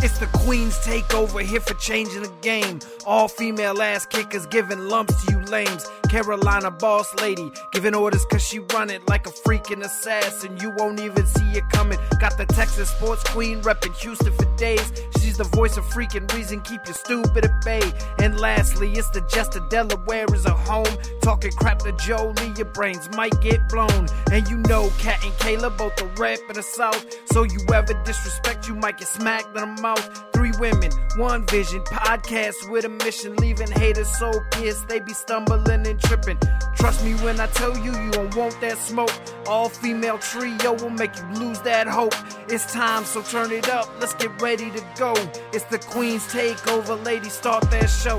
It's the Queen's Takeover, here for changing the game. All female ass kickers giving lumps to you lames. Carolina boss lady, giving orders cause she run it like a freaking assassin. You won't even see it coming. Got the Texas sports queen repping Houston for days. She's the voice of freaking reason, keep you stupid at bay. And lastly, it's the Jester Delaware is a home. Talking crap to Jolie, your brains might get blown. And you know Kat and Kayla both the rap in the South. So you ever disrespect, you might get smacked in the mouth. 3 women, 1 vision, podcast with a mission, leaving haters so pissed they be stumbling and tripping. Trust me when I tell you, you don't want that smoke. All female trio will make you lose that hope. It's time, so turn it up, let's get ready to go. It's the Queen's Takeover, ladies, start that show.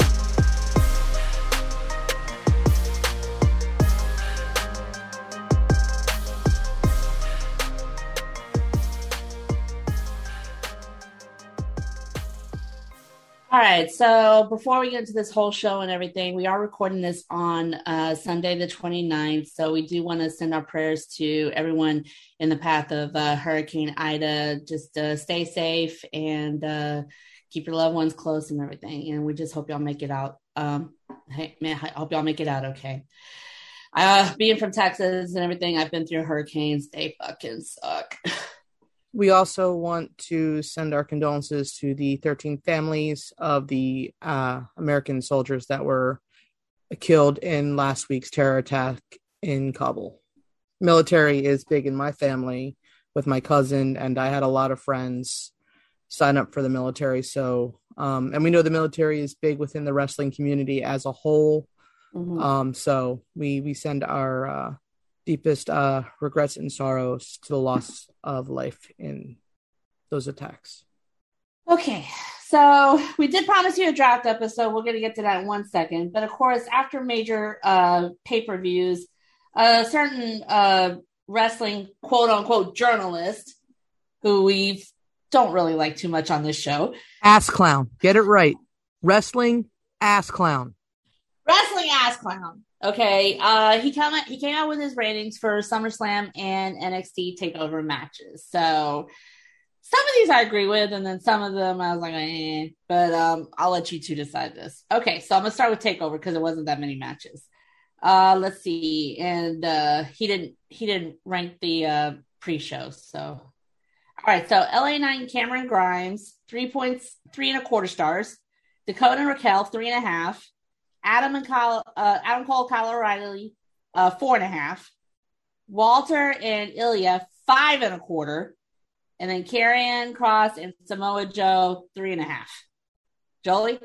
All right, so before we get into this whole show and everything, we are recording this on Sunday the 29th, so we do want to send our prayers to everyone in the path of Hurricane Ida. Just stay safe and keep your loved ones close and everything, and we just hope y'all make it out. Hey, man, I hope y'all make it out okay. Being from Texas and everything, I've been through hurricanes. They fucking suck. We also want to send our condolences to the 13 families of the American soldiers that were killed in last week's terror attack in Kabul. Military is big in my family with my cousin, and I had a lot of friends sign up for the military. So, and we know the military is big within the wrestling community as a whole. Mm-hmm. So we send our deepest regrets and sorrows to the loss of life in those attacks. Okay, so we did promise you a draft episode. We're going to get to that in 1 second. But of course, after major pay-per-views, a certain wrestling quote-unquote journalist, who we don't really like too much on this show. Ass clown. Get it right. Wrestling ass clown. Wrestling ass clown. Okay, he came out with his ratings for SummerSlam and NXT Takeover matches. So some of these I agree with, and then some of them I was like, eh. But I'll let you two decide this. Okay, so I'm gonna start with Takeover because there wasn't that many matches. Let's see, and he didn't rank the pre-show. So all right, so LA Knight and Cameron Grimes 3.3 stars. Dakota and Raquel 3.5. Adam Cole, Kyle O'Reilly, 4.5. Walter and Ilya, 5.25. And then Karrion Kross and Samoa Joe, 3.5. Jolie?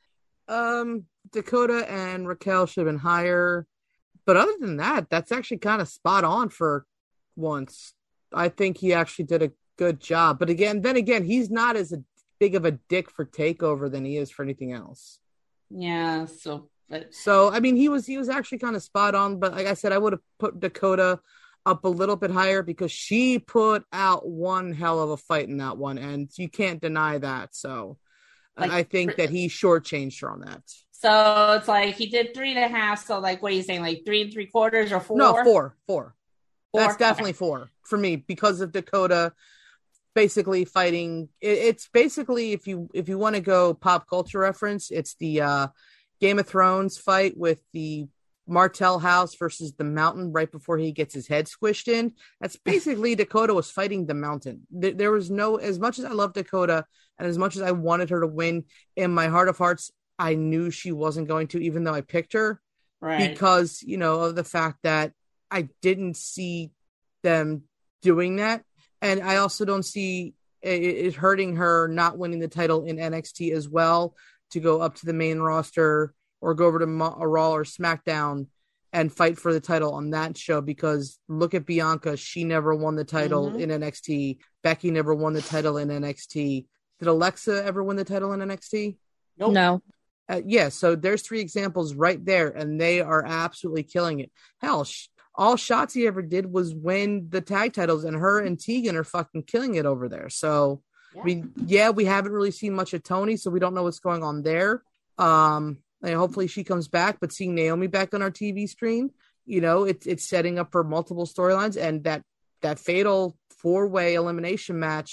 Dakota and Raquel should have been higher. But other than that, that's actually kind of spot on for once. I think he actually did a good job. But then again, he's not as big of a dick for TakeOver than he is for anything else. Yeah, so I mean, he was actually kind of spot on, but like I said, I would have put Dakota up a little bit higher because she put out one hell of a fight in that one, and you can't deny that. So I think that he shortchanged her on that. So it's like he did 3.5. So like, what are you saying? Like 3.75 or 4? No, 4. That's definitely 4 for me because of Dakota. Basically fighting, it's basically if you want to go pop culture reference, it's the Game of Thrones fight with the Martell House versus the Mountain right before he gets his head squished in. That's basically Dakota was fighting the Mountain. There was no, as much as I love Dakota and as much as I wanted her to win, in my heart of hearts, I knew she wasn't going to, even though I picked her, right? Because of the fact that I didn't see them doing that. And I also don't see it hurting her not winning the title in NXT as well to go up to the main roster or go over to Raw or SmackDown and fight for the title on that show. Because look at Bianca. She never won the title in NXT. Becky never won the title in NXT. Did Alexa ever win the title in NXT? Nope. No. Yeah, so there's 3 examples right there, and they are absolutely killing it. Hell, all Shotzi ever did was win the tag titles, and her and Tegan are fucking killing it over there. So, yeah. We haven't really seen much of Tony, so we don't know what's going on there. And hopefully she comes back, but seeing Naomi back on our TV screen, it's setting up for multiple storylines, and that fatal 4-way elimination match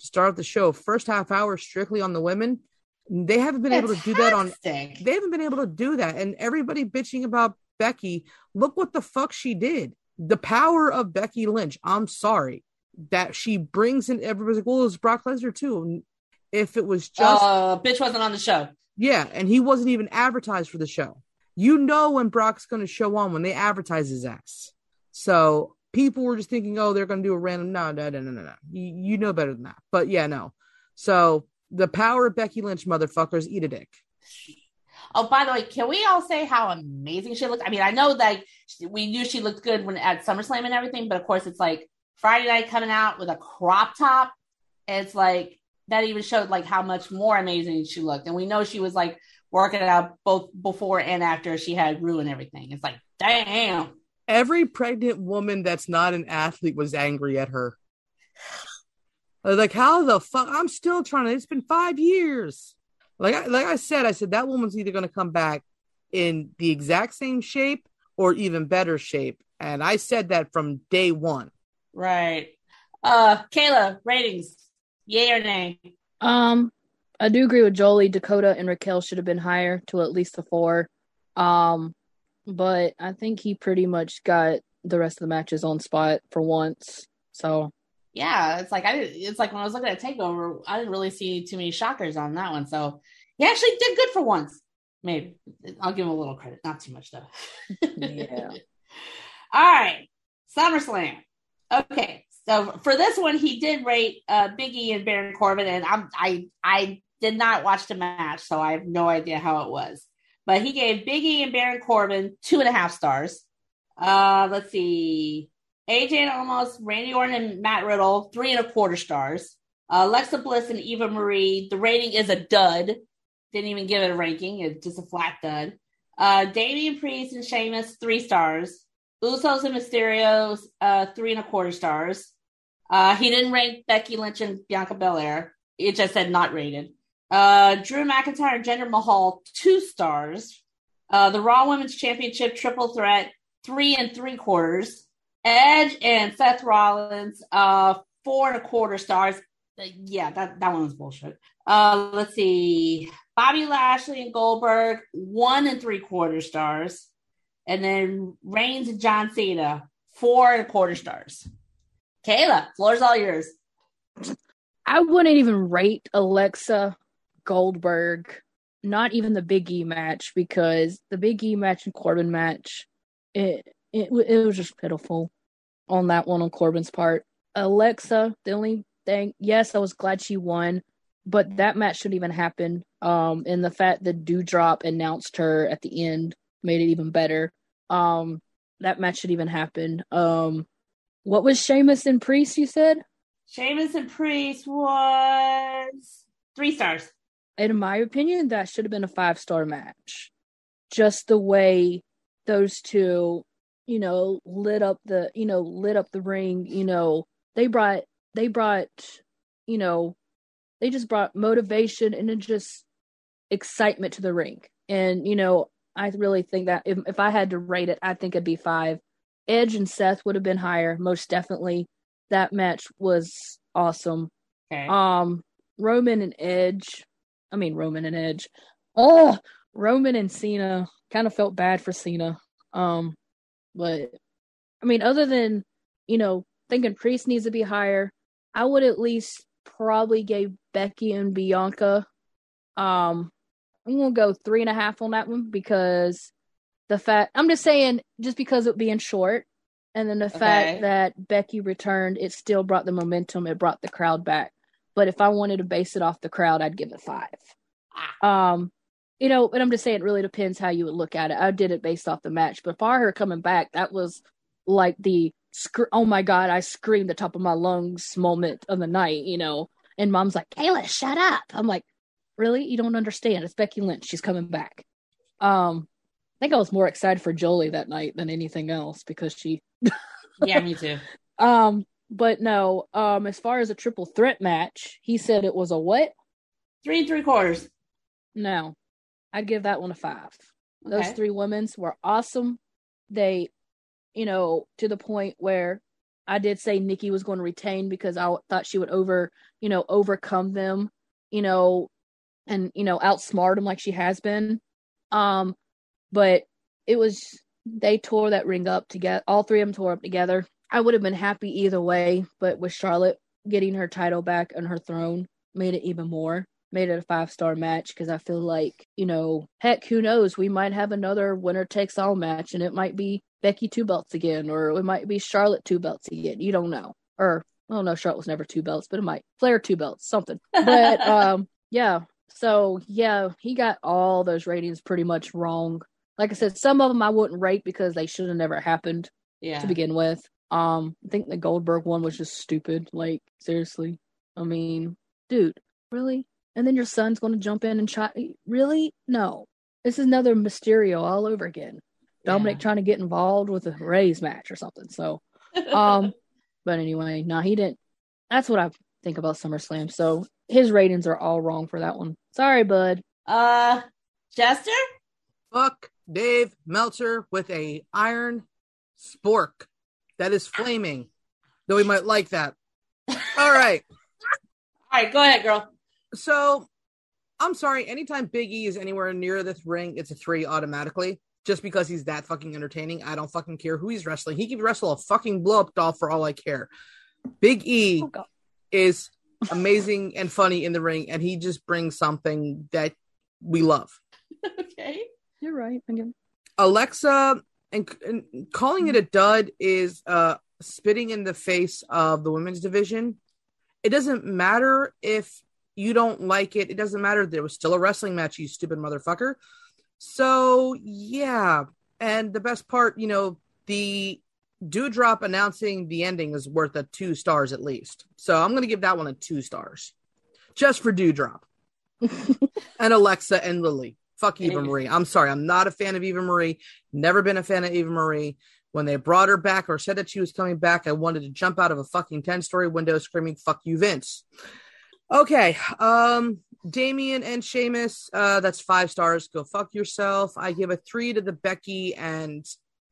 to start the show. First half hour strictly on the women. They haven't been able to do that on. They haven't been able to do that, and everybody bitching about Becky. Look what the fuck she did. The power of Becky Lynch. I'm sorry that she brings in everybody's like, well, it's Brock Lesnar too. If it was just bitch wasn't on the show. Yeah, and he wasn't even advertised for the show. You know when Brock's going to show on when they advertise his ass. So people were just thinking, oh, they're going to do a random. No. You know better than that. But yeah, no. So the power of Becky Lynch, motherfuckers, eat a dick. Oh, by the way, can we all say how amazing she looked? I mean, I know that we knew she looked good when at SummerSlam and everything, but of course it's like Friday night coming out with a crop top. It's like that even showed like how much more amazing she looked. And we know she was like working out both before and after she had Rue and everything. It's like, damn. Every pregnant woman that's not an athlete was angry at her. Like, how the fuck? I'm still trying to. It's been 5 years. Like I said that woman's either going to come back in the exact same shape or even better shape. And I said that from day one. Right. Kayla, ratings, yay or nay? I do agree with Jolie. Dakota and Raquel should have been higher to at least a 4. But I think he pretty much got the rest of the matches on spot for once. So yeah, it's like when I was looking at Takeover, I didn't really see too many shockers on that one. So he actually did good for once. Maybe I'll give him a little credit, not too much though. Yeah. All right, SummerSlam. Okay, so for this one, he did rate Big E and Baron Corbin, and I did not watch the match, so I have no idea how it was. But he gave Big E and Baron Corbin 2.5 stars. Let's see. AJ and Omos, Randy Orton and Matt Riddle, 3.25 stars. Alexa Bliss and Eva Marie, the rating is a dud. Didn't even give it a ranking. It's just a flat dud. Damian Priest and Sheamus, 3 stars. Usos and Mysterios, 3.25 stars. He didn't rank Becky Lynch and Bianca Belair. It just said not rated. Drew McIntyre and Jinder Mahal, 2 stars. The Raw Women's Championship Triple Threat, 3.75. Edge and Seth Rollins, 4.25 stars. Yeah, that one was bullshit. Let's see. Bobby Lashley and Goldberg, 1.75 stars. And then Reigns and John Cena, 4.25 stars. Kayla, floor's all yours. I wouldn't even rate Alexa Goldberg, not even the Big E match, because the Big E match and Corbin match, it was just pitiful on that one on Corbin's part. Alexa, the only thing, yes, I was glad she won, but that match shouldn't even happen. And the fact that Doudrop announced her at the end made it even better. That match should even happen. What was Sheamus and Priest, you said? Sheamus and Priest was 3 stars. In my opinion, that should have been a 5-star match. Just the way those two, lit up the ring. They just brought motivation and just excitement to the ring. And, I really think that if I had to rate it, I think it'd be 5. Edge and Seth would have been higher, most definitely. That match was awesome. Okay. Roman and Edge. Oh, Roman and Cena. Kind of felt bad for Cena. But other than, thinking Priest needs to be higher, I would at least probably give Becky and Bianca. I'm gonna go 3.5 on that one because I'm just saying, just because it being short, and then the fact that Becky returned, it still brought the momentum. It brought the crowd back. But if I wanted to base it off the crowd, I'd give it 5. And I'm just saying, it really depends how you would look at it. I did it based off the match, but for her coming back, that was like the oh my God, I screamed the top of my lungs moment of the night, and Mom's like, Kayla, shut up. I'm like, really? You don't understand. It's Becky Lynch. She's coming back. I think I was more excited for Jolie that night than anything else because she. Yeah, me too. But no, as far as a triple threat match, he said it was a what? 3.75. No, I'd give that one a 5. Okay. Those 3 women's were awesome. They, to the point where I did say Nikki was going to retain because I thought she would overcome them, and outsmart them like she has been. But it was, they tore that ring up together. All three of them tore up together. I would have been happy either way, but with Charlotte getting her title back on her throne made it even more. Made it a 5-star match because I feel like, heck, who knows? We might have another winner takes all match, and it might be Becky 2 belts again, or it might be Charlotte 2 belts again. You don't know. Or, well, no, Charlotte was never 2 belts, but it might. Flair 2 belts, something. But, yeah. So, yeah, he got all those ratings pretty much wrong. Like I said, some of them I wouldn't rate because they should have never happened to begin with. I think the Goldberg one was just stupid. Like, seriously. I mean, dude, really? And then your son's going to jump in and try. Really? No. This is another Mysterio all over again. Dominic trying to get involved with a Reyes match or something. So, but anyway, no, he didn't. That's what I think about SummerSlam. So his ratings are all wrong for that one. Sorry, bud. Jester? Fuck Dave Meltzer with a iron spork that is flaming. Though he might like that. All right. All right, go ahead, girl. So, I'm sorry. Anytime Big E is anywhere near this ring, it's a 3 automatically. Just because he's that fucking entertaining. I don't fucking care who he's wrestling. He can wrestle a fucking blow-up doll for all I care. Big E is amazing and funny in the ring, and he just brings something that we love. Okay. You're right. Again. Alexa, and calling it a dud is spitting in the face of the women's division. It doesn't matter if you don't like it. It doesn't matter. There was still a wrestling match, you stupid motherfucker. So, yeah. And the best part, the Dewdrop announcing the ending is worth a 2 stars at least. So I'm going to give that one a 2 stars. Just for Dewdrop. And Alexa and Lily. Fuck Eva Marie. I'm sorry. I'm not a fan of Eva Marie. Never been a fan of Eva Marie. When they brought her back or said that she was coming back, I wanted to jump out of a fucking 10-story window screaming, fuck you, Vince. Okay. Damian and Sheamus, that's 5 stars. Go fuck yourself. I give a 3 to the Becky and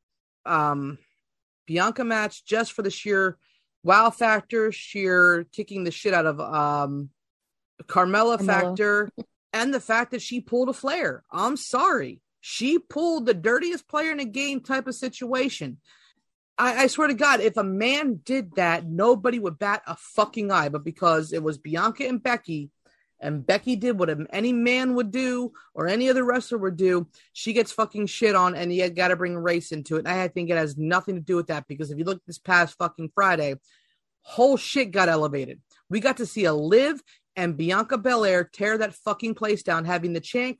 Bianca match just for the sheer wow factor, sheer kicking the shit out of Carmella factor, and the fact that she pulled a Flair. I'm sorry. She pulled the dirtiest player in the game type of situation. I swear to God, if a man did that, nobody would bat a fucking eye. But because it was Bianca and Becky did what any man would do or any other wrestler would do, she gets fucking shit on, and you got to bring race into it. And I think it has nothing to do with that, because if you look this past fucking Friday, whole shit got elevated. We got to see a Liv and Bianca Belair tear that fucking place down, having the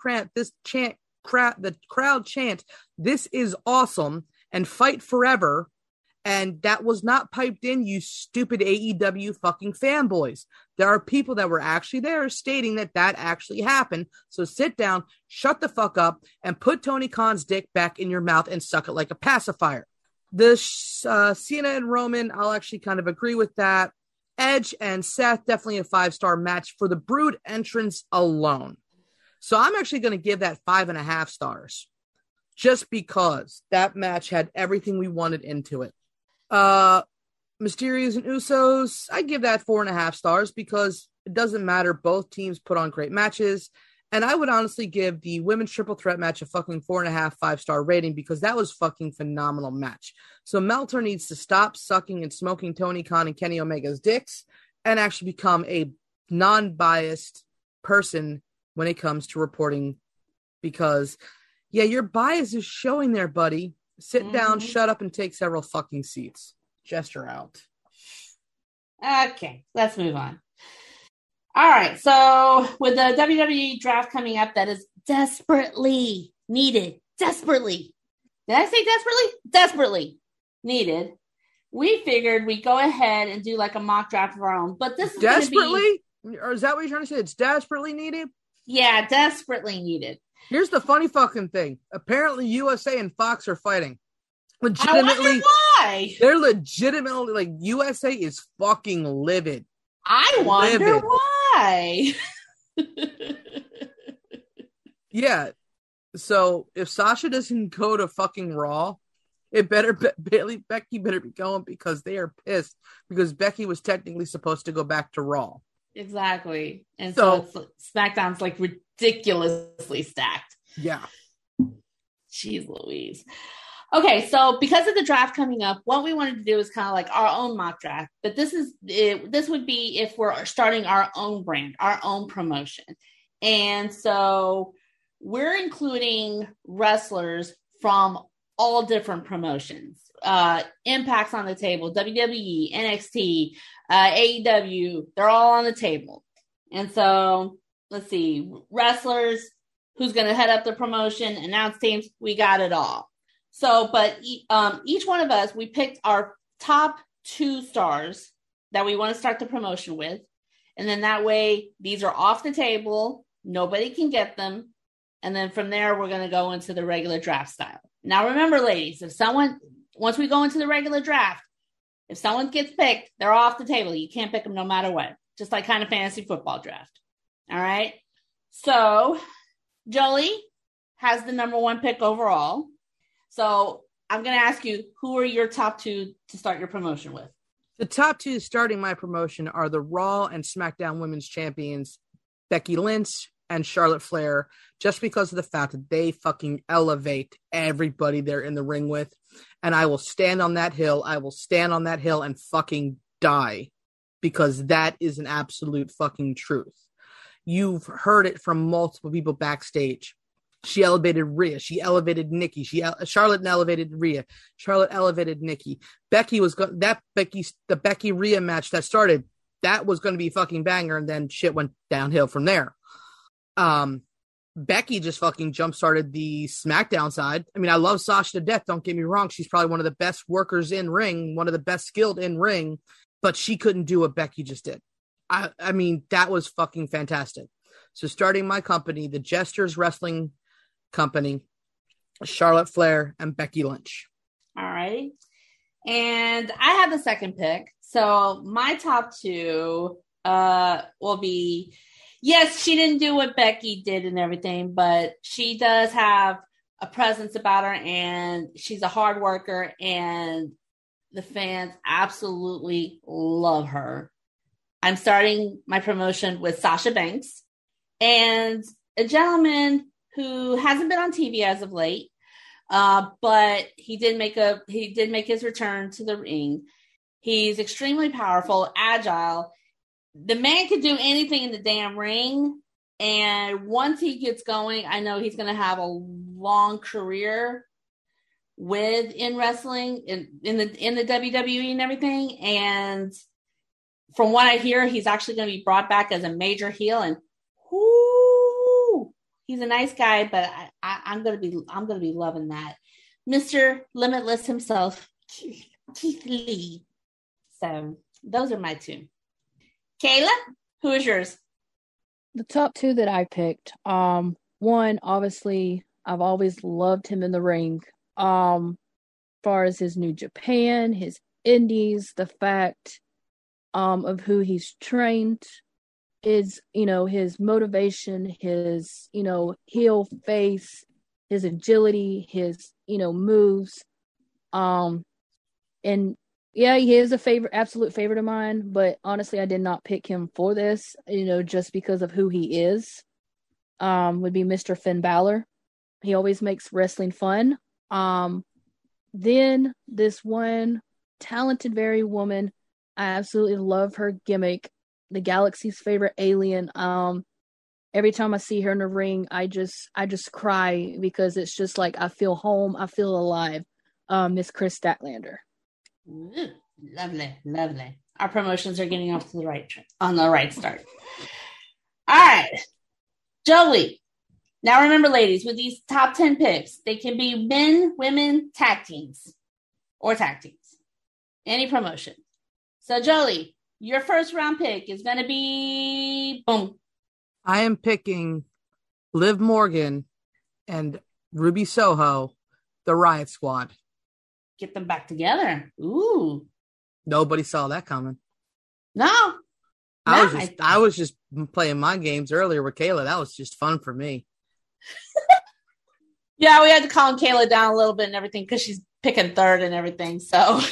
crowd chant, "This is awesome," and fight forever. And that was not piped in, you stupid AEW fucking fanboys. There are people that were actually there stating that actually happened. So sit down, shut the fuck up, and put Tony Khan's dick back in your mouth and suck it like a pacifier. The Cena and Roman, I'll actually kind of agree with that. Edge and Seth, definitely a 5-star match for the Brood entrance alone. So I'm actually going to give that 5.5 stars. Just because that match had everything we wanted into it. Mysterios and Usos, I give that 4.5 stars because it doesn't matter. Both teams put on great matches. And I would honestly give the women's triple threat match a fucking 4.5 5-star rating because that was fucking phenomenal match. So Meltzer needs to stop sucking and smoking Tony Khan and Kenny Omega's dicks and actually become a non-biased person when it comes to reporting, because your bias is showing there, buddy. Sit down, shut up, and take several fucking seats. Gesture out. Okay, let's move on. All right, so with the WWE draft coming up that is desperately needed. Desperately. Did I say desperately? Desperately needed. We figured we'd go ahead and do like a mock draft of our own. But this is desperately? Or is that what you're trying to say? It's desperately needed? Yeah, desperately needed. Here's the funny fucking thing. Apparently, USA and Fox are fighting. Legitimately, I wonder why. They're legitimately, like, USA is fucking livid. I wonder why. Yeah. So, if Sasha doesn't go to fucking Raw, Becky better be going because they are pissed because Becky was technically supposed to go back to Raw. Exactly. And so SmackDown's like ridiculously stacked. Yeah. Jeez Louise. Okay, so because of the draft coming up, what we wanted to do is kind of like our own mock draft. But this would be if we're starting our own brand, our own promotion. And so we're including wrestlers from all different promotions. Impact's on the table, WWE, NXT, AEW, they're all on the table. And so let's see, wrestlers, who's going to head up the promotion, announce teams, we got it all. So, but each one of us, we picked our top 2 stars that we want to start the promotion with. And then that way, these are off the table. Nobody can get them. And then from there, we're going to go into the regular draft style. Now, remember, ladies, once we go into the regular draft, if someone gets picked, they're off the table. You can't pick them no matter what. Just like kind of fantasy football draft. All right. So Jolie has the number 1 pick overall. So I'm going to ask you, who are your top 2 to start your promotion with? The top 2 starting my promotion are the Raw and SmackDown Women's Champions, Becky Lynch and Charlotte Flair, just because of the fact that they fucking elevate everybody they're in the ring with. And I will stand on that hill. I will stand on that hill and fucking die because that is an absolute fucking truth. You've heard it from multiple people backstage. She elevated Rhea. She elevated Nikki. Charlotte elevated Rhea. Charlotte elevated Nikki. The Becky Rhea match that started, that was going to be a fucking banger, and then shit went downhill from there. Becky just fucking jump-started the SmackDown side. I mean, I love Sasha to death, don't get me wrong. She's probably one of the best workers in ring, one of the best skilled in ring, but she couldn't do what Becky just did. I mean, that was fucking fantastic. So starting my company, the Jesters Wrestling Company, Charlotte Flair and Becky Lynch. All right. And I have the second pick. So my top 2 will be, yes, she didn't do what Becky did and everything, but she does have a presence about her and she's a hard worker and the fans absolutely love her. I'm starting my promotion with Sasha Banks and a gentleman who hasn't been on TV as of late, but he did make his return to the ring. He's extremely powerful, agile. The man could do anything in the damn ring, and once he gets going, I know he's going to have a long career in wrestling, in the WWE and everything. And from what I hear, he's actually going to be brought back as a major heel, and he's a nice guy, but I'm gonna be loving that. Mr. Limitless himself, Keith Lee. So those are my 2. Kayla, who is yours? The top 2 that I picked. One, obviously, I've always loved him in the ring. As far as his New Japan, his indies, the fact of who he's trained. Is, his motivation, his, heel face, his agility, his, moves. And yeah, he is absolute favorite of mine, but honestly, I did not pick him for this, just because of who he is. Would be Mr. Finn Balor. He always makes wrestling fun. Then this one talented, very woman, I absolutely love her gimmick. The galaxy's favorite alien. Every time I see her in the ring, I just cry because it's just like I feel home, I feel alive. Miss Chris Statlander. Ooh, lovely. Our promotions are getting off to the right start. All right, Jolie. Now remember, ladies, with these top 10 picks, they can be men, women, tag teams, or tag teams. Any promotion. So Jolie, your first round pick is going to be, boom. I am picking Liv Morgan and Ruby Soho, the Riot Squad. Get them back together. Ooh. Nobody saw that coming. No. I was just playing my games earlier with Kayla. That was just fun for me. Yeah, we had to calm Kayla down a little bit and everything because she's picking third and everything. So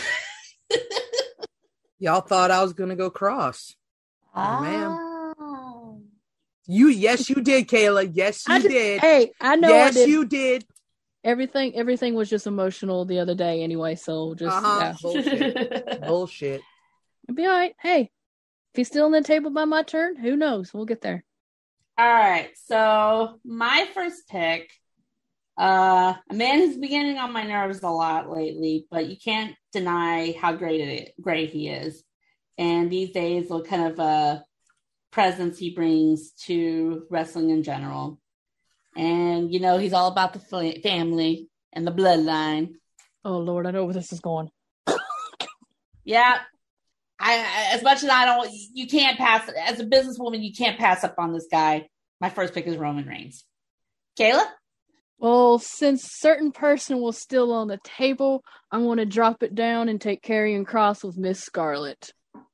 y'all thought I was gonna go cross. oh, ma'am. Yes, you did, Kayla. Yes, you did. Hey, I know. Yes, I did. you did. Everything was just emotional the other day anyway. So just yeah. Bullshit. It'll be all right. Hey, if he's still on the table by my turn, who knows? We'll get there. All right. So my first pick, a man who's been getting on my nerves a lot lately, but you can't deny how great he is. And these days, what kind of presence he brings to wrestling in general. And, you know, he's all about the family and the bloodline. Oh, Lord, I know where this is going. Yeah. As much as I don't, you can't pass, as a businesswoman, you can't pass up on this guy. My first pick is Roman Reigns. Kayla? Well, since certain person was still on the table, I'm going to drop it down and take Karrion Kross with Miss Scarlet.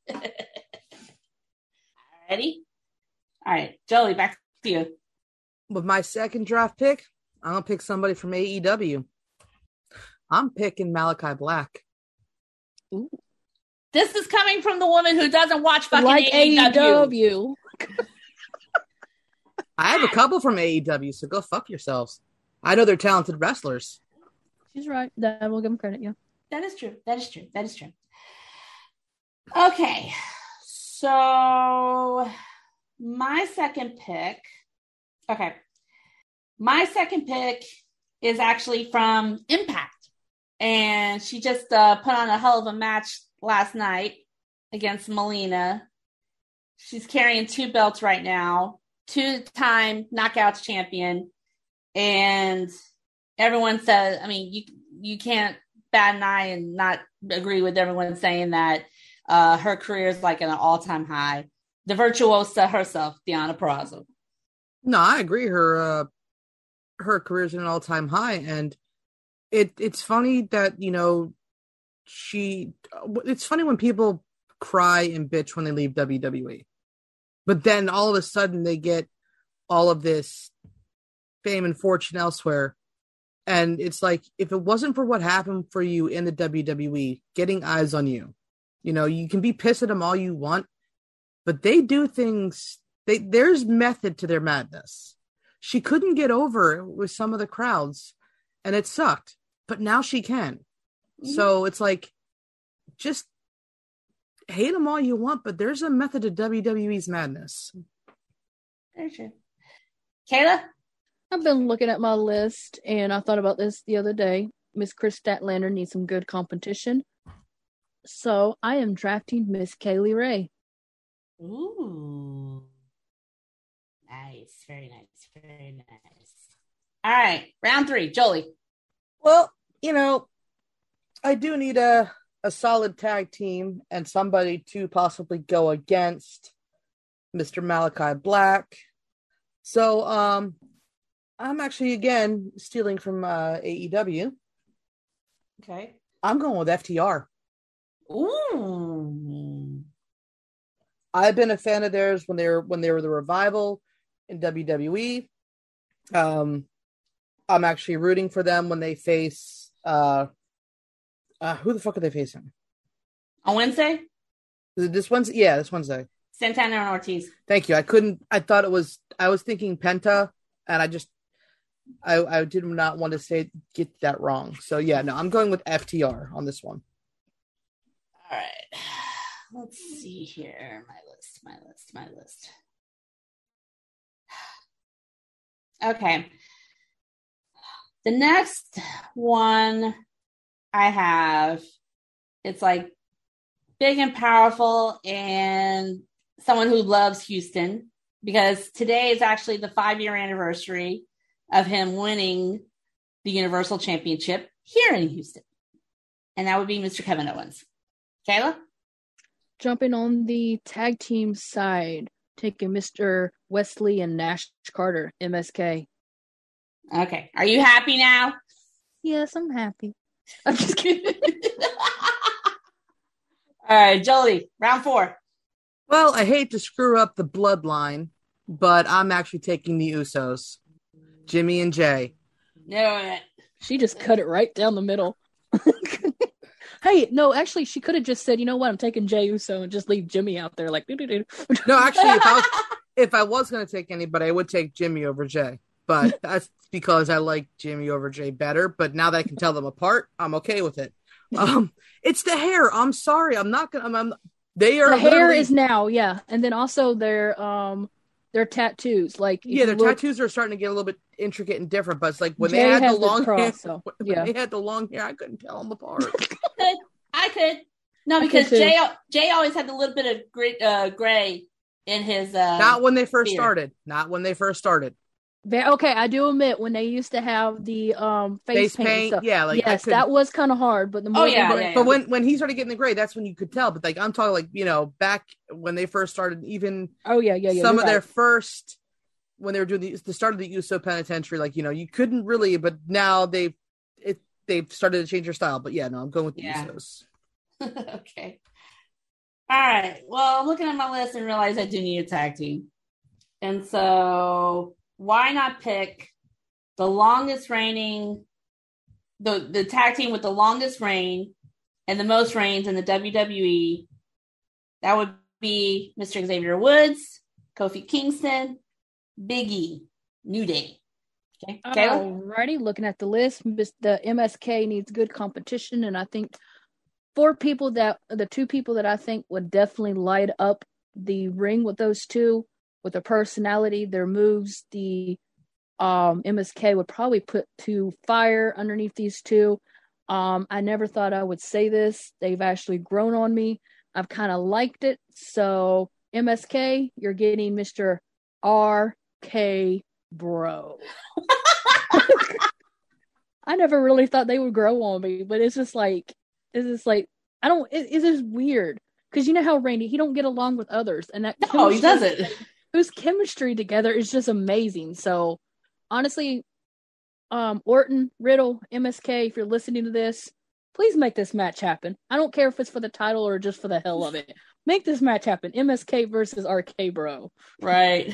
Ready? All right, Jolie, back to you. With my second draft pick, I'm going to pick somebody from AEW. I'm picking Malachi Black. Ooh. This is coming from the woman who doesn't watch fucking like AEW. I have a couple from AEW, so go fuck yourselves. I know they're talented wrestlers. She's right. That will give them credit, yeah. That is true. Okay. So my second pick is actually from Impact. And she just put on a hell of a match last night against Melina. She's carrying 2 belts right now, 2-time knockouts champion. And everyone says, I mean, you can't bat an eye and not agree with everyone saying that her career is like an all-time high. The virtuosa herself, Deonna Purrazzo. No, I agree. Her career is an all-time high, and it's funny that, you know, it's funny when people cry and bitch when they leave WWE, but then all of a sudden they get all of this fame and fortune elsewhere. And it's like, if it wasn't for what happened for you in the WWE, getting eyes on you, you know, you can be pissed at them all you want, but they do things, there's method to their madness. She couldn't get over with some of the crowds, and it sucked, but now she can. Mm-hmm. So it's like, just hate them all you want, but there's a method to WWE's madness. Very true. Kayla? I've been looking at my list, and I thought about this the other day. Miss Chris Statlander needs some good competition. So I am drafting Miss Kaylee Ray. Ooh. Nice. Very nice. Very nice. All right. Round 3. Jolie. Well, you know, I do need a solid tag team and somebody to possibly go against Mr. Malachi Black. So, I'm actually, again, stealing from AEW. Okay. I'm going with FTR. Ooh. I've been a fan of theirs when they were the Revival in WWE. I'm actually rooting for them when they face who the fuck are they facing? On Wednesday? This Wednesday? Yeah, this Wednesday. Santana and Ortiz. Thank you. I was thinking Penta, and I did not want to get that wrong. So yeah, no, I'm going with FTR on this one. All right. Let's see here. My list. Okay. The next one I have, it's like big and powerful and someone who loves Houston, because today is actually the 5-year anniversary of him winning the Universal Championship here in Houston. And that would be Mr. Kevin Owens. Kayla? Jumping on the tag team side, taking Mr. Wesley and Nash Carter, MSK. Okay. Are you happy now? Yes, I'm happy. I'm just kidding. All right, Jolie, round 4. Well, I hate to screw up the bloodline, but I'm actually taking the Usos. Jimmy and Jay. No. She just cut it right down the middle. Hey, no, actually, she could have just said, you know what, I'm taking Jey Uso and just leave Jimmy out there like, doo-doo-doo. No, actually, if I was going to take anybody, I would take Jimmy over Jey. But that's because I like Jimmy over Jey better. But now that I can tell them apart, I'm okay with it. It's the hair. I'm sorry. I'm not going to. They are. The hair is now, yeah. And then also their tattoos. Like, their tattoos are starting to get a little bit intricate and different. But it's like when they had the long hair, when they had the long hair, I couldn't tell them apart. I could. No, because Jay always had a little bit of gray in his. Not when they first started. Not when they first started. Okay, I do admit when they used to have the face paint stuff, yes, that was kind of hard. But the more but when he started getting the gray, that's when you could tell. But like I'm talking like back when they first started, even some of their first when they were doing the start of the USO Penitentiary, like you couldn't really, but now they've started to change their style. But yeah, no, I'm going with the USOs. Okay. All right. Well, I'm looking at my list and realize I do need a tag team, and so. Why not pick the longest reigning, the tag team with the longest reign and the most reigns in the WWE? That would be Mr. Xavier Woods, Kofi Kingston, Big E, New Day. Okay. Alrighty, looking at the list, the MSK needs good competition, and I think the two people that I think would definitely light up the ring with those two. With their personality, their moves, the MSK would probably put to fire underneath these two. I never thought I would say this. They've actually grown on me. I've kind of liked it. So MSK, you're getting Mr. RK Bro. I never really thought they would grow on me, but it's just like it's just weird. Because you know how Randy, he don't get along with others. And that he doesn't. Whose chemistry together is just amazing. So honestly, Orton, Riddle, MSK, if you're listening to this, please make this match happen. I don't care if it's for the title or just for the hell of it. Make this match happen. MSK versus RK Bro. Right.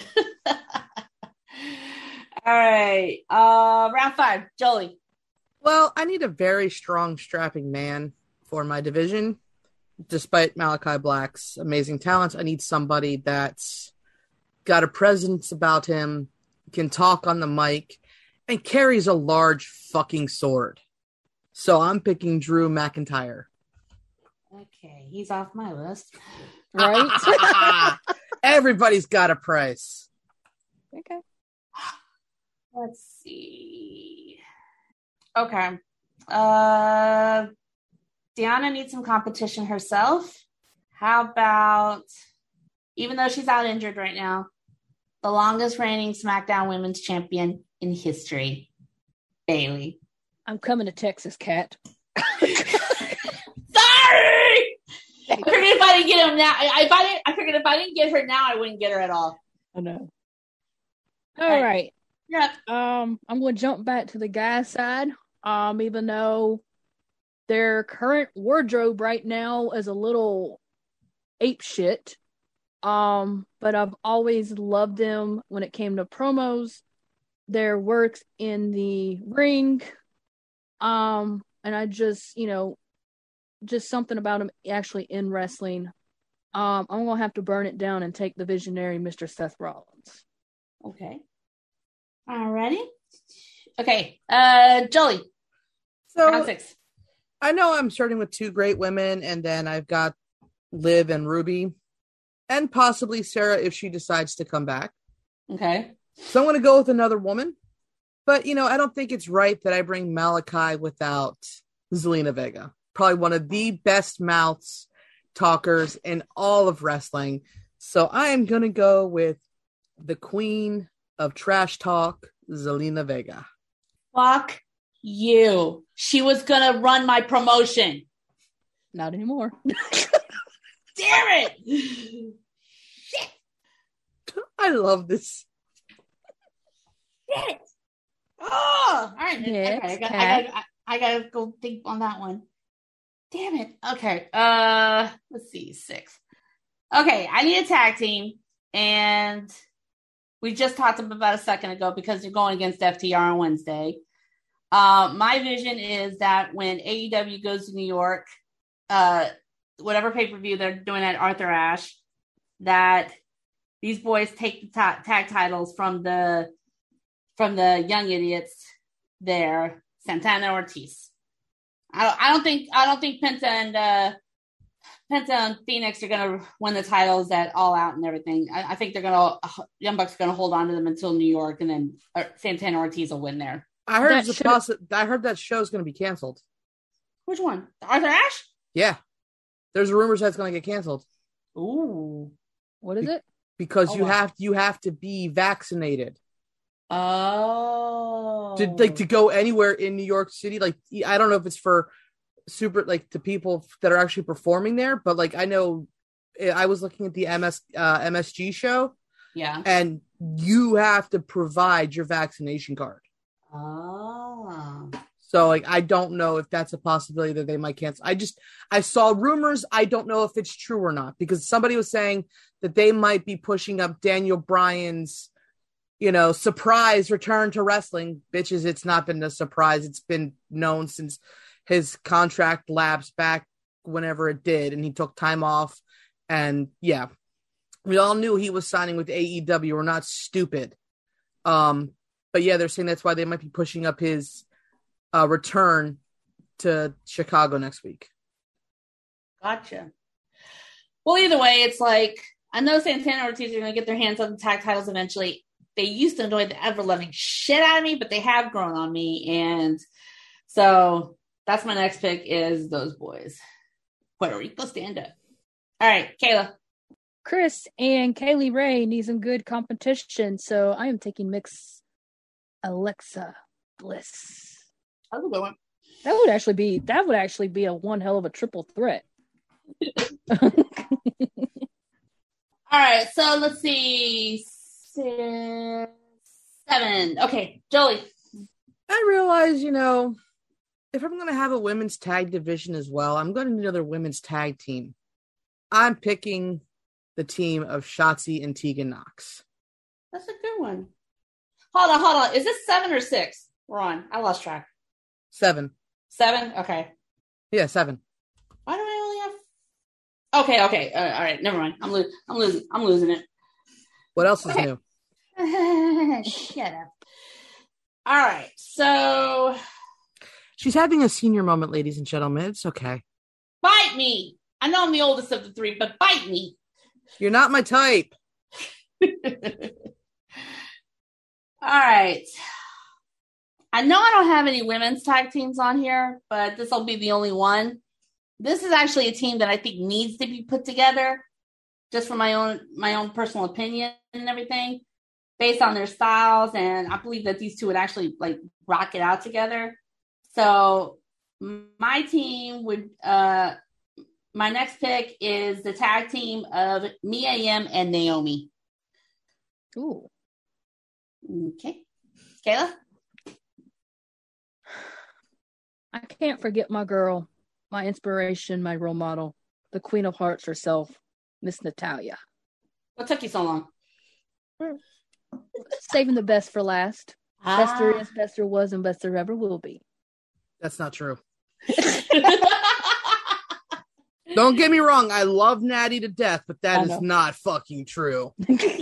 All right. Round 5, Jolie. Well, I need a very strong, strapping man for my division. Despite Malachi Black's amazing talents, I need somebody that's got a presence about him, can talk on the mic, and carries a large fucking sword. So I'm picking Drew McIntyre. Okay, he's off my list. Right? Everybody's got a price. Okay. Let's see. Okay. Deanna needs some competition herself. How about, even though she's out injured right now, the longest reigning SmackDown Women's Champion in history, Bayley. I'm coming to Texas, Cat. Sorry! I figured if I didn't get him now, I figured if I didn't get her now, I wouldn't get her at all. I know. All right. Yep. I'm going to jump back to the guys' side. Even though their current wardrobe right now is a little ape shit. But I've always loved them when it came to promos, their work in the ring. And I just, just something about them actually in wrestling. I'm going to have to burn it down and take the visionary Mr. Seth Rollins. Okay. Alrighty. Okay. Jolie. So round 6. I know I'm starting with 2 great women, and then I've got Liv and Ruby, and possibly Sarah if she decides to come back. Okay. So I'm going to go with another woman. But, I don't think it's right that I bring Malachi without Zelina Vega. Probably one of the best mouths talkers in all of wrestling. So I am going to go with the queen of trash talk, Zelina Vega. Fuck you. She was going to run my promotion. Not anymore. Damn it. Shit. I love this. Shit. Oh, all right. Yes, okay, I gotta go think on that one. Damn it. Okay. Let's see. 6. Okay, I need a tag team, and we just talked about a second ago because you're going against FTR on Wednesday. My vision is that when AEW goes to New York, whatever pay-per-view they're doing at Arthur Ashe, that these boys take the tag titles from the young idiots there, Santana Ortiz. I don't think Penta and Phoenix are gonna win the titles at All Out and everything. I think Young Bucks are gonna hold on to them until New York, and then Santana Ortiz will win there. I heard that show's gonna be canceled. Which one? Arthur Ashe? Yeah, there's rumors that's gonna get canceled. Ooh, what is it? Because you have to be vaccinated. Oh, to go anywhere in New York City. Like, I don't know if it's for the people that are actually performing there, but like, I know I was looking at the MSG show. Yeah. And you have to provide your vaccination card. Oh. So like, I don't know if that's a possibility that they might cancel. I saw rumors. I don't know if it's true or not, because somebody was saying that they might be pushing up Daniel Bryan's, surprise return to wrestling. Bitches, it's not been a surprise. It's been known since his contract lapsed back whenever it did, and he took time off. And yeah, we all knew he was signing with AEW. We're not stupid. But yeah, they're saying that's why they might be pushing up his return to Chicago next week. Gotcha. Well, either way, it's like, I know Santana Ortiz are going to get their hands on the tag titles eventually. They used to annoy the ever-loving shit out of me, but they have grown on me. And so that's my next pick, is those boys. Puerto Rico, stand up. All right, Kayla. Chris and Kaylee Ray need some good competition, so I am taking Miss Alexa Bliss. That's a good one. That would actually be a one hell of a triple threat. All right, so let's see. 7. Okay, Jolie. I realize, if I'm going to have a women's tag division as well, I'm going to need another women's tag team. I'm picking the team of Shotzi and Tegan Nox. That's a good one. Hold on. Is this 7 or 6? We're on. I lost track. 7. 7? Okay. Yeah, 7. Why do I only have... Okay. All right. Never mind. I'm losing it. What else is new? Shut up. All right. So... She's having a senior moment, ladies and gentlemen. It's okay. Bite me. I know I'm the oldest of the 3, but bite me. You're not my type. All right. I know I don't have any women's tag teams on here, but this will be the only one. This is actually a team that I think needs to be put together, just for my own personal opinion and everything, based on their styles, and I believe that these two would actually rock it out together. So my team would, my next pick is the tag team of Mia Yim and Naomi. Ooh. Okay. Kayla? I can't forget my girl, my inspiration, my role model, the Queen of Hearts herself, Miss Natalia. What took you so long? Saving the best for last. Best there is, best there was, and best there ever will be. That's not true. Don't get me wrong. I love Natty to death, but that is not fucking true.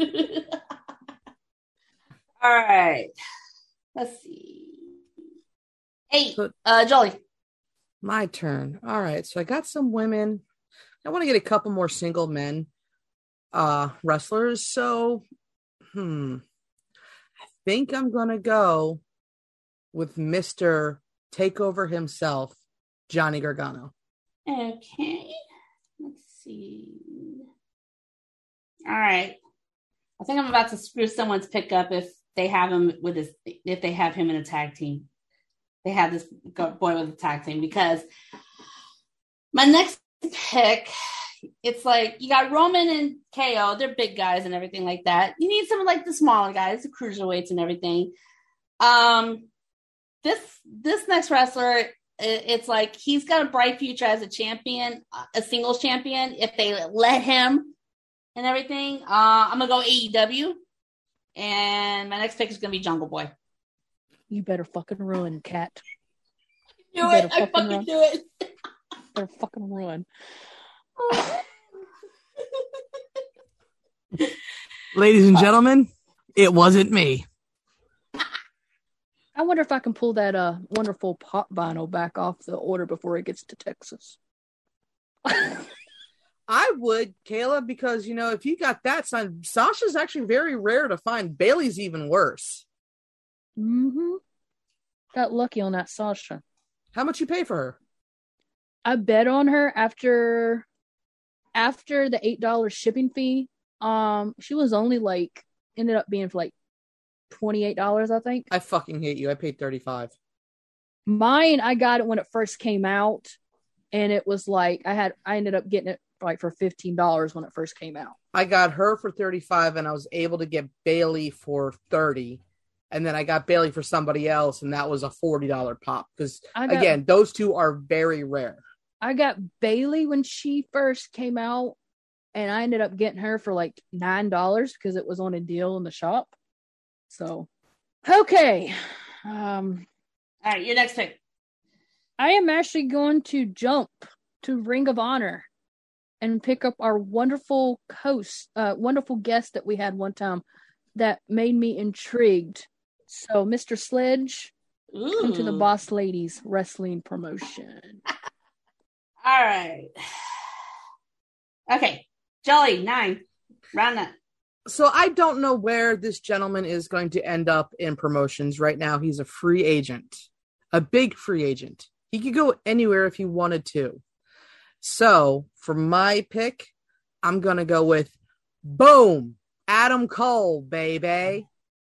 All right. Let's see. 8. Jolie. My turn. All right. So I got some women. I want to get a couple more single men wrestlers. So, I think I'm going to go with Mr. Takeover himself, Johnny Gargano. Okay. Let's see. All right. I think I'm about to screw someone's pick up if they have him if they have him in a tag team. They have this boy with a tag team, because my next pick, it's like you got Roman and KO. They're big guys and everything like that. You need some of the smaller guys, the cruiserweights and everything. This next wrestler, it's like he's got a bright future as a champion, a singles champion, if they let him and everything. I'm going to go AEW. And my next pick is going to be Jungle Boy. You better fucking run, cat. I fucking do it. their fucking run. Ladies and gentlemen, it wasn't me. I wonder if I can pull that wonderful pop vinyl back off the order before it gets to Texas. I would, Kayla, because, you know, if you got that sign, Sasha's actually very rare to find. Bailey's even worse. Mm-hmm. Got lucky on that Sasha. How much you pay for her? I bet on her after the $8 shipping fee. She was only like, ended up being for like $28, I think. I fucking hate you. I paid $35. Mine, I got it when it first came out, and it was like I ended up getting it like for $15 when it first came out. I got her for $35, and I was able to get Bailey for $30, and then I got Bailey for somebody else, and that was a $40 pop. Because again, those two are very rare. I got Bailey when she first came out, and I ended up getting her for like $9 because it was on a deal in the shop. So, okay. All right, your next pick. I am actually going to jump to Ring of Honor and pick up our wonderful guest that we had one time that made me intrigued. So, Mr. Sledge, come to the Boss Ladies Wrestling promotion. All right. Okay. Jolly, 9. Round that. So I don't know where this gentleman is going to end up in promotions. Right now, he's a free agent. A big free agent. He could go anywhere if he wanted to. So, for my pick, I'm going to go with, boom, Adam Cole, baby.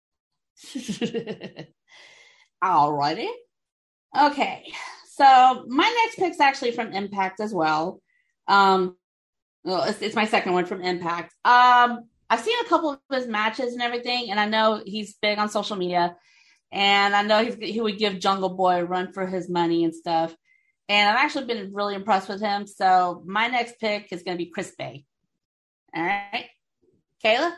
Alrighty. Okay. So, my next pick's actually from Impact as well. Well, it's my second one from Impact. I've seen a couple of his matches and everything, and I know he's big on social media. And I know he would give Jungle Boy a run for his money and stuff. And I've actually been really impressed with him. So my next pick is going to be Chris Bay. All right. Kayla?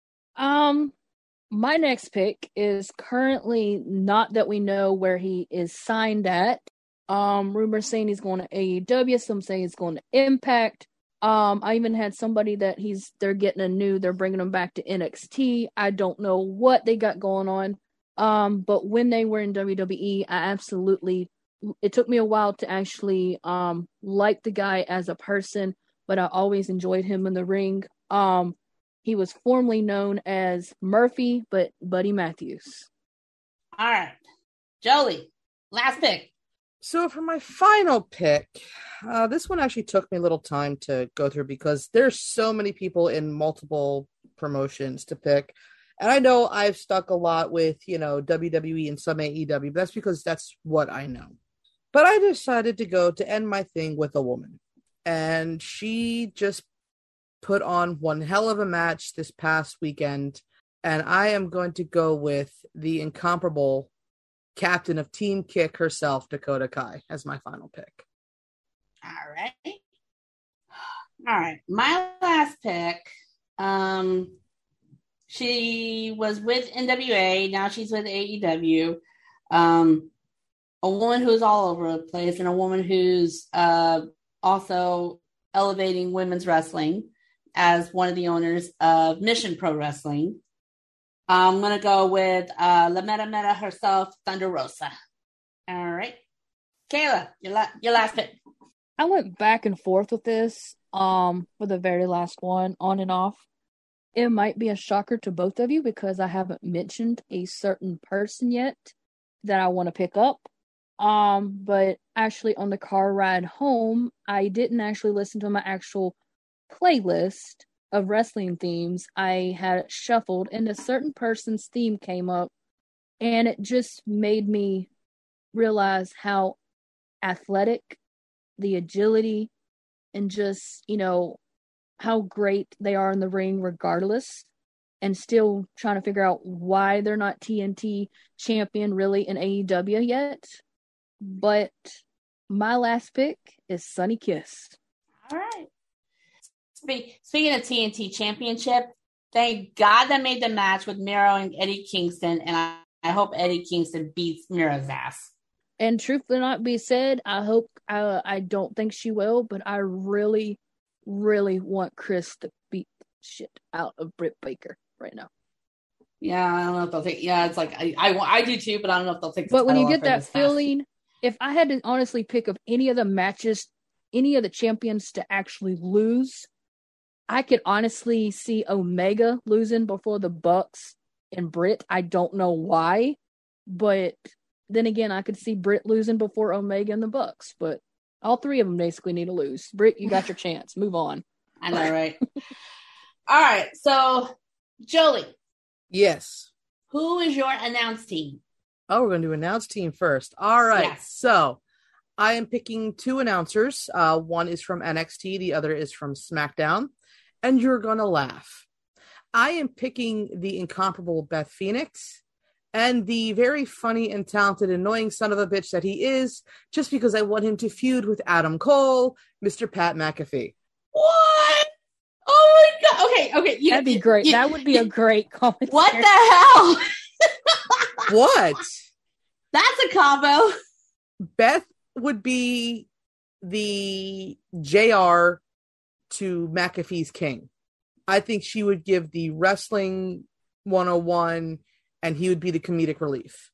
My next pick is currently not that we know where he is signed at. Rumors saying he's going to AEW. Some say he's going to Impact. I even had somebody that they're bringing him back to NXT. I don't know what they got going on. But when they were in WWE, it took me a while to actually like the guy as a person, but I always enjoyed him in the ring. He was formerly known as Murphy, but Buddy Matthews. All right. Jolie, last pick. So for my final pick, this one actually took me a little time to go through because there's so many people in multiple promotions to pick. And I know I've stuck a lot with, WWE and some AEW, but that's because that's what I know. But I decided to end my thing with a woman. And she just put on one hell of a match this past weekend. And I am going to go with the incomparable captain of Team Kick herself, Dakota Kai, as my final pick. All right. My last pick, she was with NWA. Now she's with AEW. A woman who's all over the place and a woman who's also elevating women's wrestling as one of the owners of Mission Pro Wrestling. I'm going to go with La Meta Meta herself, Thunder Rosa. All right. Kayla, your last pick. I went back and forth with this for the very last one, on and off. It might be a shocker to both of you because I haven't mentioned a certain person yet that I want to pick up. But actually on the car ride home, I didn't actually listen to my actual playlist of wrestling themes. I had it shuffled and a certain person's theme came up and it just made me realize how athletic, the agility, and just, how great they are in the ring regardless, and still trying to figure out why they're not TNT champion really in AEW yet. But my last pick is Sunny Kiss. All right. Speaking of TNT championship, thank God they made the match with Miro and Eddie Kingston, and I hope Eddie Kingston beats Miro's ass. And truthfully not be said, I don't think she will, but I really, really want Chris to beat the shit out of Britt Baker right now. Yeah, I don't know if they'll take. Yeah, it's like I do too, but I don't know if they'll take. But when you get that feeling, if I had to honestly pick of any of the matches, any of the champions to actually lose, I could honestly see Omega losing before the Bucks and Britt. I don't know why, but then again, I could see Britt losing before Omega and the Bucks. But all three of them basically need to lose. Britt, you got your chance. Move on. I know, right? All right, so Jolie. Yes. Who is your announce team? Oh, we're going to do announce team first. All right. Yes. So I am picking two announcers. One is from NXT. The other is from SmackDown. And you're going to laugh. I am picking the incomparable Beth Phoenix and the very funny and talented, annoying son of a bitch that he is, just because I want him to feud with Adam Cole, Mr. Pat McAfee. What? Oh my God. Okay. That'd be great. That would be a great commentary. What the hell? What? That's a combo. Beth would be the JR to McAfee's King. I think she would give the wrestling 101 and he would be the comedic relief.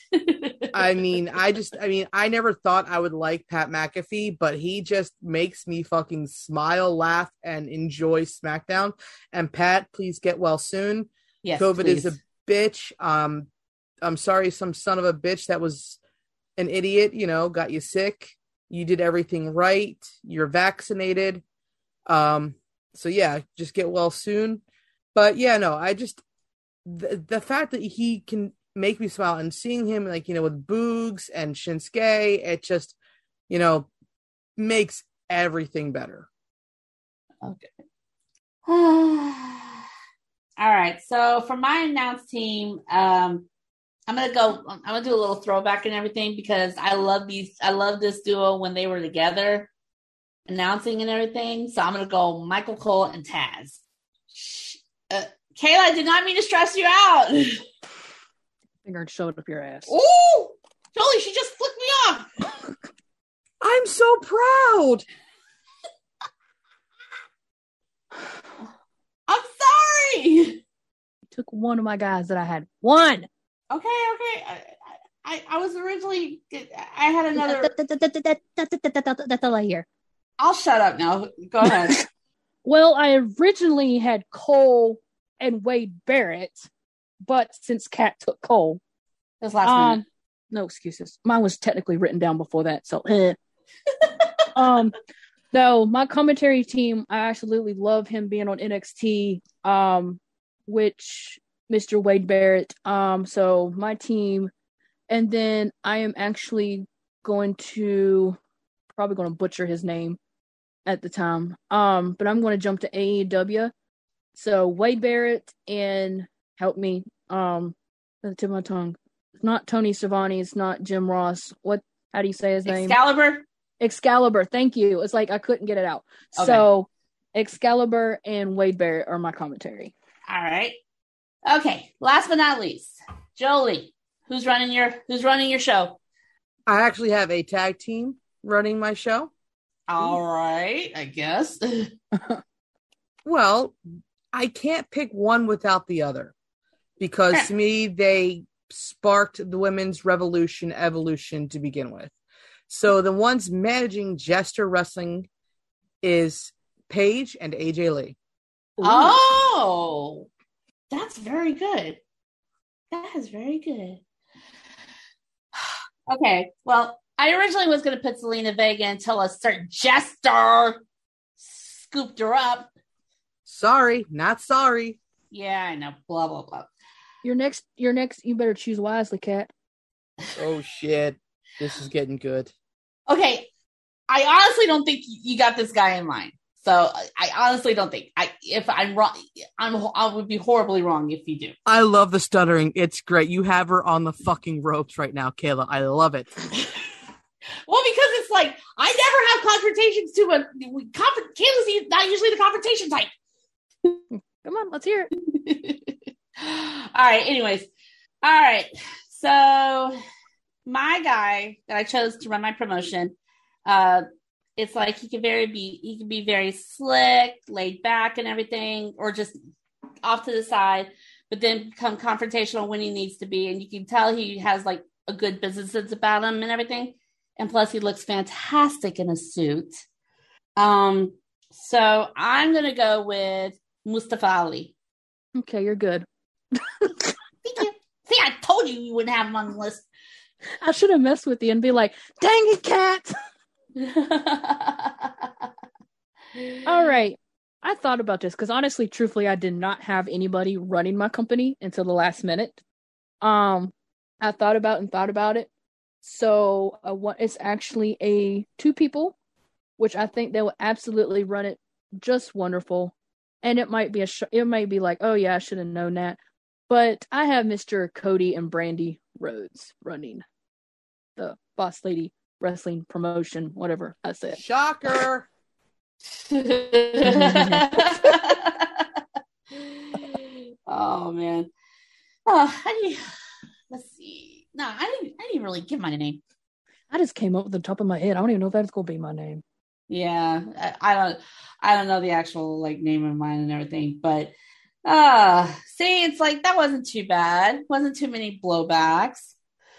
I never thought I would like Pat McAfee, but he just makes me fucking smile, laugh, and enjoy SmackDown. And Pat, please get well soon. Yes, COVID please. is a bitch. I'm sorry, some son of a bitch that was an idiot, got you sick. You did everything right. You're vaccinated. So yeah, just get well soon. But yeah, no, the fact that he can make me smile and seeing him with Boogs and Shinsuke, it just, makes everything better. Okay. All right. So for my announce team, I'm gonna do a little throwback and everything because I love this duo when they were together announcing and everything. So I'm gonna go Michael Cole and Taz. Kayla, I did not mean to stress you out. Finger showed up your ass. Ooh, Jolie, she just flicked me off. I'm so proud. I'm sorry. You took one of my guys that I had. One. Okay. I was originally. I had another. That's all I hear. I'll shut up now. Go ahead. Well, I originally had Cole and Wade Barrett, but since Kat took Cole, this last minute. No excuses. Mine was technically written down before that, so. No, my commentary team, I absolutely love him being on NXT, which Mr. Wade Barrett. So my team, and then I am actually probably going to butcher his name at the time. But I'm going to jump to AEW. So Wade Barrett and help me, at the tip of my tongue. It's not Tony Schiavone. It's not Jim Ross. How do you say his name? Excalibur. Thank you. It's like I couldn't get it out. Okay. So Excalibur and Wade Barrett are my commentary. All right. Okay. Last but not least, Jolie, who's running your show? I actually have a tag team running my show. All right, I guess. Well, I can't pick one without the other because to me, they sparked the women's evolution to begin with. So the ones managing Jester Wrestling is Paige and AJ Lee. Ooh. Oh, that's very good. That is very good. Okay, well, I originally was going to put Selena Vega until a certain Jester scooped her up. Sorry, not sorry. Yeah, I know. Blah, blah, blah. You're next. You better choose wisely, Kat. Oh, shit. This is getting good. Okay. I honestly don't think you got this guy in mind. So I honestly don't think. If I'm wrong, I would be horribly wrong if you do. I love the stuttering. It's great. You have her on the fucking ropes right now, Kayla. I love it. Well, because it's like, I never have confrontations Kayla's not usually the confrontation type. Come on, let's hear it. All right. Anyways. All right. So my guy that I chose to run my promotion, it's like he can be very slick, laid back and everything, or just off to the side, but then become confrontational when he needs to be. And you can tell he has like a good business sense about him and everything. And plus he looks fantastic in a suit. So I'm going to go with Mustafa Ali. Okay, you're good. Thank you. See, I told you wouldn't have him on the list. I should have messed with you and be like, dang it, Cat. All right. I thought about this because honestly, truthfully, I did not have anybody running my company until the last minute. I thought about it. So it's actually two people, which I think they will absolutely run it just wonderful. And it might be it might be like, oh yeah, I should have known that. But I have Mr. Cody and Brandy Rhodes running the Boss Lady Wrestling promotion, whatever I said. Shocker. Oh man. Let's see. No, I didn't really give my name. I just came up with the top of my head. I don't even know if that's gonna be my name. Yeah, I don't know the actual like name of mine and everything, but see, it's like that wasn't too bad. Wasn't too many blowbacks.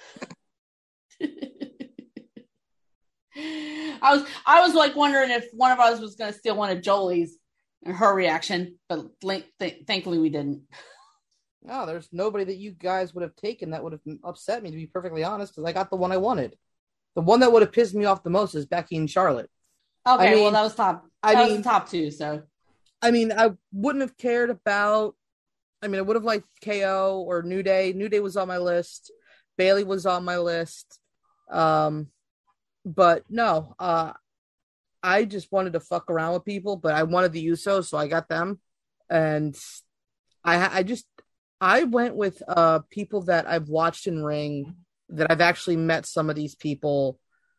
I was like wondering if one of us was going to steal one of Jolie's and her reaction, but thankfully we didn't. No, there's nobody that you guys would have taken that would have upset me, to be perfectly honest, because I got the one I wanted. The one that would have pissed me off the most is Becky and Charlotte. Okay, well, that was top. That was the top two, so. I mean, I wouldn't have cared about... I would have liked KO or New Day. New Day was on my list. Bayley was on my list. But no, I just wanted to fuck around with people, but I wanted the Usos, so I got them. And I went with people that I've watched in ring, that I've actually met some of these people,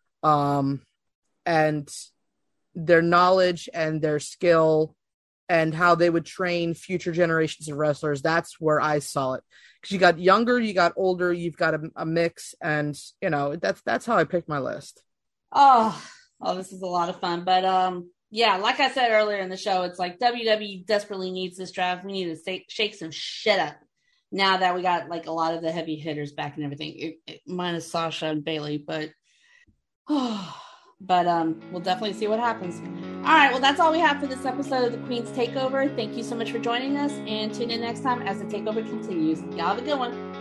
and their knowledge and their skill and how they would train future generations of wrestlers. That's where I saw it. Because you got younger, you got older, you've got a mix, and that's how I picked my list. Oh, this is a lot of fun. But yeah, like I said earlier in the show, it's like WWE desperately needs this draft. We need to shake some shit up now that we got like a lot of the heavy hitters back and everything, minus Sasha and Bayley. But we'll definitely see what happens. All right, well, that's all we have for this episode of the Queen's Takeover. Thank you so much for joining us, and tune in next time as the takeover continues. Y'all have a good one.